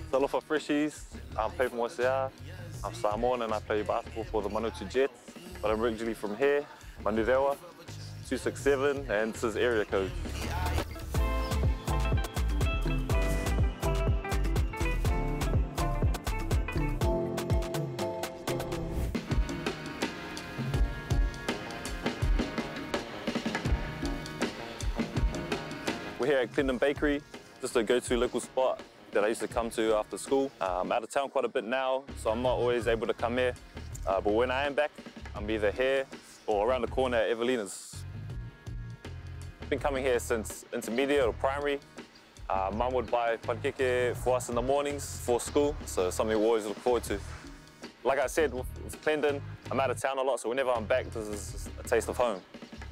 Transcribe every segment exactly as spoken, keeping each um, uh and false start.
So alofa freshies, I'm Pepa Moesea. I'm Samoan and I play basketball for the Manawatu Jets. But I'm originally from here, Manurewa, two six seven, and this is area code. We're here at Clinton Bakery, just a go-to local spot that I used to come to after school. Uh, I'm out of town quite a bit now, so I'm not always able to come here. Uh, but when I am back, I'm either here or around the corner at Evelina's. I've been coming here since intermediate or primary. Uh, Mum would buy pankeke for us in the mornings for school, so it's something we always look forward to. Like I said, with, with Clendon, I'm out of town a lot, so whenever I'm back, this is a taste of home.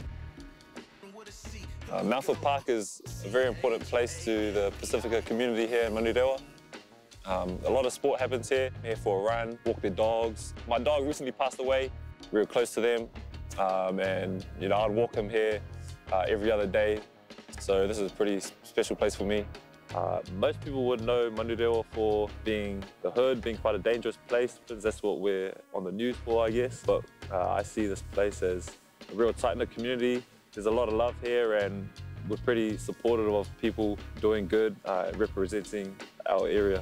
Uh, Mountford Park is a very important place to the Pacifica community here in Manurewa. Um, a lot of sport happens here, here for a run, walk their dogs. My dog recently passed away. We were close to them, um, and you know, I'd walk him here uh, every other day. So this is a pretty special place for me. Uh, most people would know Manurewa for being the hood, being quite a dangerous place. That's what we're on the news for, I guess. But uh, I see this place as a real tight-knit community. There's a lot of love here, and we're pretty supportive of people doing good, uh, representing our area.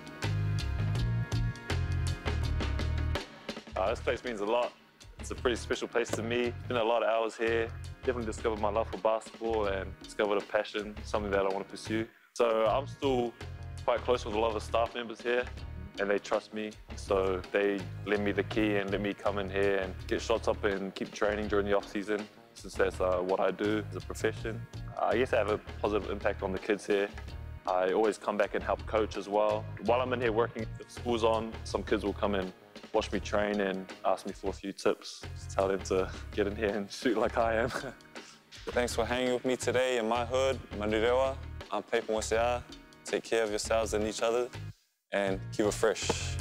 Uh, this place means a lot. It's a pretty special place to me. Spent a lot of hours here. Definitely discovered my love for basketball and discovered a passion, something that I want to pursue. So I'm still quite close with a lot of the staff members here, and they trust me. So they lend me the key and let me come in here and get shots up and keep training during the off season, since that's uh, what I do as a profession. Uh, I guess I have a positive impact on the kids here. I always come back and help coach as well. While I'm in here working, if school's on, some kids will come and watch me train and ask me for a few tips. Just tell them to get in here and shoot like I am. Thanks for hanging with me today in my hood, Manurewa. I'm Pepa Moesea. Take care of yourselves and each other, and keep it fresh.